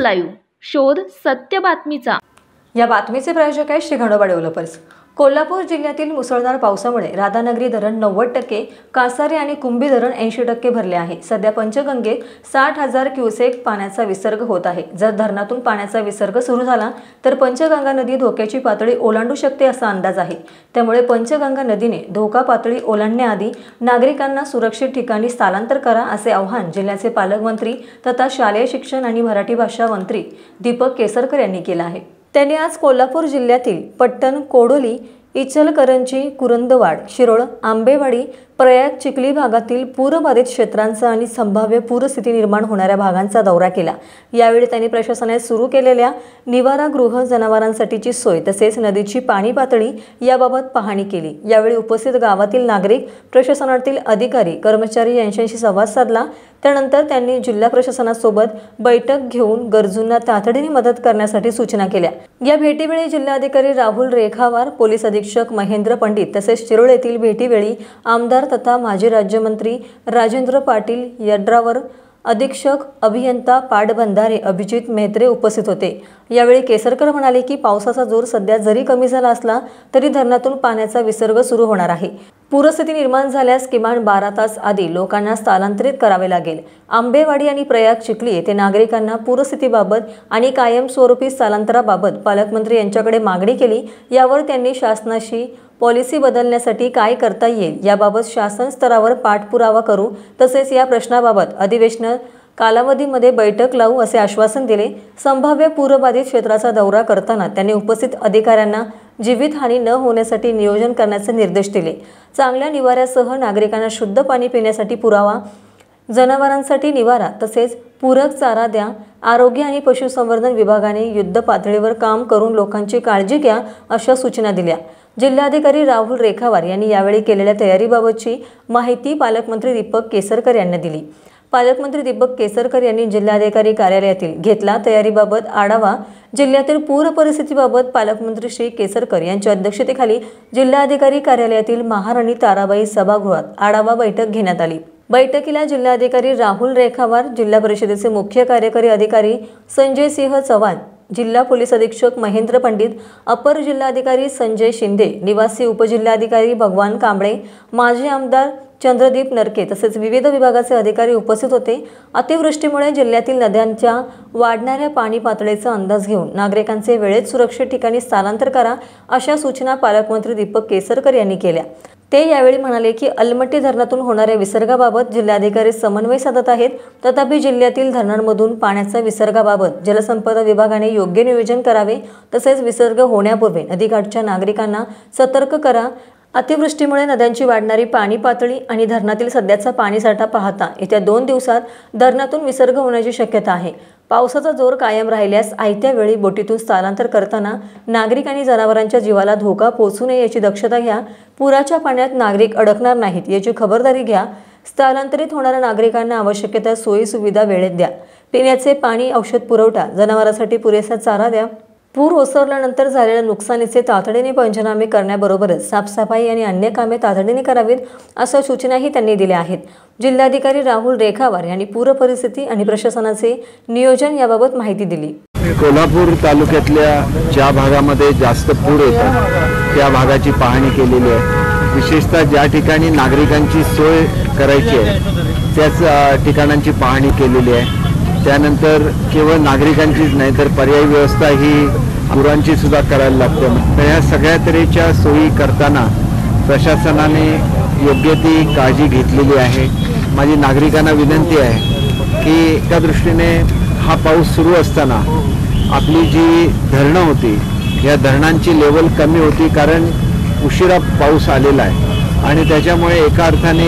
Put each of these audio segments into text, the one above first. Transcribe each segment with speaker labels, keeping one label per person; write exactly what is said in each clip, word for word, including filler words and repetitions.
Speaker 1: Live, शोध सत्य बातमीचा।
Speaker 2: या बातमीचे प्रायोजक आहे श्री गणोबा डेव्हलपर्स। कोल्हापूर जिल्ह्यातील मुसळधार पावसामुळे राधानगरी धरण नव्वद टक्के, कासारी आणि कुंभी धरण ऐंशी टक्के भरले आहे। सध्या पंचगंगेत साठ हजार क्युसेक पाण्याचा विसर्ग होत आहे। जर धरणातून पाण्याचा विसर्ग सुरू झाला तर पंचगंगा नदी धोक्याची पातळी ओलांडू शकते असा अंदाज आहे। त्यामुळे पंचगंगा नदीने धोका पातळी ओलांडण्याआधी नागरिकांना सुरक्षित ठिकाणी स्थलांतर करा असे आवाहन जिल्ह्याचे पालकमंत्री तथा शालेय शिक्षण आणि मराठी भाषा मंत्री दीपक केसरकर यांनी केले आहे। त्यांनी आज कोल्हापूर जिल्ह्यातील पट्टण, कोडोली, इचलकरंजी, कुरुंदवाड, शिरोळ, आंबेवाडी, प्रयाग, चिखली भागातील पूरबाधित क्षेत्रांचा आणि संभाव्य पूरस्थिती निर्माण होणाऱ्या भागांचा दौरा केला। यावेळी त्यांनी प्रशासनाने सुरू केलेल्या निवारागृह, जनावरांसाठीची सोय तसेच नदीची पाणी पातळी याबाबत पाहणी केली। यावेळी उपस्थित गावातील नागरिक, प्रशासनातील अधिकारी, कर्मचारी यांच्याशी संवाद साधला। त्यानंतर त्यांनी जिल्हा प्रशासनासोबत बैठक घेऊन गरजूंना तातडीने मदत करण्यासाठी सूचना केल्या। या भेटीवेळी जिल्हाधिकारी राहुल रेखावार, पोलीस अधीक्षक महेंद्र पंडित तसेच शिरोळ येथील भेटीवेळी आमदार तथा माजी राज्यमंत्री राजेंद्र पाटील यड्रावर, अधीक्षक अभियंता पाटबंधारे अभिजित मेहत्रे उपस्थित होते। यावेळी केसरकर म्हणाले की पावसाचा जोर सध्या जरी कमी झाला असला तरी धरणातून पाण्याचा विसर्ग सुरू होणार आहे। पूरस्थिती निर्माण झाल्यास किमान बारा तास आधी लोकांना स्थलांतरित करावे लागेल। आंबेवाडी आणि प्रयाग, चिखली येथे नागरिकांना पूरस्थितीबाबत आणि कायमस्वरूपी स्थलांतराबाबत पालकमंत्री यांच्याकडे मागणी केली। यावर त्यांनी शासनाशी पॉलिसी बदलण्यासाठी काय करता येईल याबाबत शासन स्तरावर पाठपुरावा करू, तसेच या प्रश्नाबाबत अधिवेशन कालावधीमध्ये बैठक लावू असे आश्वासन दिले। संभाव्य पूरबाधित क्षेत्राचा दौरा करताना त्यांनी उपस्थित अधिकाऱ्यांना जीवितहानी न होण्यासाठी नियोजन करण्याचे निर्देश दिले। चांगल्या निवाऱ्यासह नागरिकांना शुद्ध पाणी पिण्यासाठी पुरावा, जनावरांसाठी निवारा तसेच पूरक चारा द्या। आरोग्य आणि पशुसंवर्धन विभागाने युद्ध पातळीवर काम करून लोकांची काळजी घ्या अशा सूचना दिल्या। जिल्हाधिकारी राहुल रेखावार यांनी यावेळी केलेल्या तयारीबाबतची माहिती पालकमंत्री दीपक केसरकर यांनी दिली। पालकमंत्री दीपक केसरकर यांनी जिल्हाधिकारी कार्यालयातील घेतला तयारीबाबत आढावा। जिल्ह्यातील पूर परिस्थितीबाबत पालकमंत्री श्री केसरकर यांच्या अध्यक्षतेखाली जिल्हाधिकारी कार्यालयातील महाराणी ताराबाई सभागृहात आढावा बैठक घेण्यात आली। बैठकीला जिल्हाधिकारी राहुल रेखावार, जिल्हा परिषदेचे मुख्य कार्यकारी अधिकारी संजय सिंह चव्हाण, जिल्हा पोलीस अधीक्षक महेंद्र पंडित, अपर जिल्हाधिकारी संजय शिंदे, निवासी उपजिल्हाधिकारी भगवान कांबळे, माजी आमदार चंद्रदीप नरके तसेच विविध विभागाचे अधिकारी उपस्थित होते। अतिवृष्टीमुळे जिल्ह्यातील नद्यांच्या वाढणाऱ्या पाणी पातळीचा अंदाज घेऊन नागरिकांचे वेळेत सुरक्षित ठिकाणी स्थलांतर करा अशा सूचना पालकमंत्री दीपक केसरकर यांनी केल्या। ते यावेळी म्हणाले की अलमट्टी धरणातून होणाऱ्या विसर्गाबाबत जिल्हाधिकारी समन्वय साधत आहेत। तथापि जिल्ह्यातील धरणांमधून पाण्याच्या विसर्गाबाबत जलसंपदा विभागाने योग्य नियोजन करावे, तसेच विसर्ग होण्यापूर्वी नदीकाठच्या नागरिकांना सतर्क करा। अतिवृष्टीमुळे नद्यांची वाढणारी पाणी पातळी आणि धरणातील सध्याचा पाणीसाठा पाहता येत्या दोन दिवसात धरणातून विसर्ग होण्याची शक्यता आहे। पावसाचा जोर कायम राहिल्यास आयत्या वेळी बोटीतून स्थलांतर करताना नागरिक आणि जनावरांच्या जीवाला धोका पोहोचू नये याची दक्षता घ्या। पुराच्या पाण्यात नागरिक अडकणार नाहीत याची खबरदारी घ्या। स्थलांतरित होणाऱ्या नागरिकांना आवश्यक त्या सोयी सुविधा वेळेत द्या। पिण्याचे पाणी, औषध पुरवठा, जनावरांसाठी पुरेसा चारा द्या। पूर ओसरल्यानंतर झालेल्या नुकसानीचे तातडीने पंचनामे करण्याबरोबरच साफसफाई आणि अन्य कामे तातडीने करावीत अशा सूचनाही त्यांनी दिल्या आहेत। जिल्हाधिकारी राहुल रेखावार यांनी पूर परिस्थिती आणि प्रशासनाचे नियोजन याबाबत माहिती दिली।
Speaker 3: कोल्हापूर तालुक्यातल्या ज्या भागामध्ये जास्त पूर येतात त्या भागाची पाहणी केलेली आहे। विशेषतः ज्या ठिकाणी नागरिकांची सोय करायची आहे त्याच ठिकाणांची पाहणी केलेली आहे। त्यानंतर केवळ नागरिकांचीच नाही तर पर्यायी व्यवस्था ही पुरांची सुद्धा करायला लागते। तर ह्या सगळ्या तऱ्हेच्या सोयी करताना प्रशासनाने योग्य ती काळजी घेतलेली आहे। माझी नागरिकांना विनंती आहे की त्या दृष्टीने हा पाऊस सुरू असताना आपली जी धरणं होती या धरणांची लेवल कमी होती, कारण उशिरा पाऊस आलेला आहे आणि त्याच्यामुळे एका अर्थाने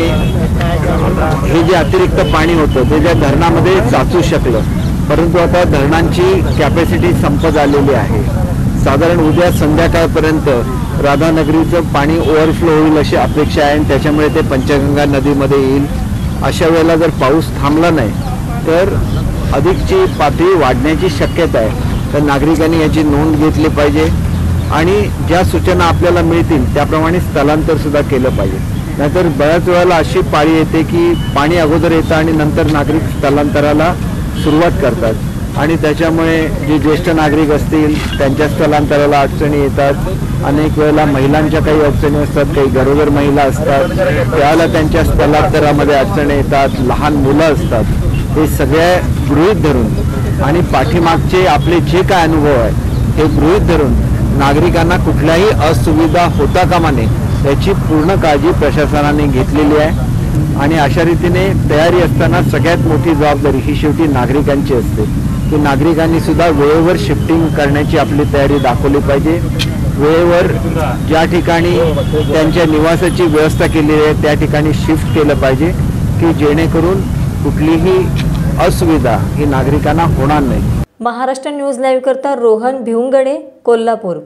Speaker 3: हे जे अतिरिक्त पाणी होतं ते ज्या धरणामध्ये साचू शकलं, परंतु आता धरणांची कॅपॅसिटी संपत आलेली आहे। साधारण उद्या संध्याकाळपर्यंत राधानगरीचं पाणी ओव्हरफ्लो होईल अशी अपेक्षा आहे आणि त्याच्यामुळे ते पंचगंगा नदीमध्ये येईल। अशा वेळेला जर पाऊस थांबला नाही तर अधिकची पातळी वाढण्याची शक्यता आहे। तर नागरिकांनी याची नोंद घेतली पाहिजे आणि ज्या सूचना आपल्याला मिळतील त्याप्रमाणे स्थलांतर सुद्धा केलं पाहिजे। नाहीतर बऱ्याच वेळेला अशी पाळी येते की पाणी अगोदर येतं आणि नंतर नागरिक स्थलांतराला सुरुवात करतात। आणि त्याच्यामुळे जे ज्येष्ठ नागरिक असतील त्यांच्या स्थलांतराला अडचणी येतात. अनेक वेळेला महिलांच्या काही अडचणी असतात, काही गरोदर महिला असतात, त्याला त्यांच्या स्थलांतरामध्ये अडचणी येतात, लहान मुलं असतात. हे सगळे गृहीत धरून आणि पाठीमागचे आपले जे काय अनुभव आहे हे गृहीत धरून नागरिकांना कुठल्याही असुविधा होता कामा नये याची पूर्ण काळजी प्रशासनाने घेतलेली आहे. आणि अशा रीतीने तयारी असताना सगळ्यात मोठी जबाबदारी ही शेवटी नागरिकांची असते की नागरिकांनी सुद्धा वेळेवर शिफ्टिंग करण्याची आपली तयारी दाखवली पाहिजे. वेळेवर ज्या ठिकाणी त्यांच्या निवासाची व्यवस्था केलेली आहे त्या ठिकाणी शिफ्ट केलं पाहिजे की जेणेकरून कुठलीही असुविधा ही नागरिकांना होणार नाही.
Speaker 2: महाराष्ट्र न्यूज लाईव्ह करता रोहन भिवंगडे, कोल्हापूर.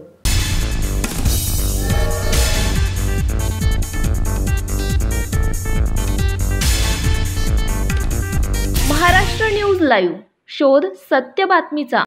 Speaker 1: महाराष्ट्र न्यूज लाईव्ह, शोध सत्य बातमीचा.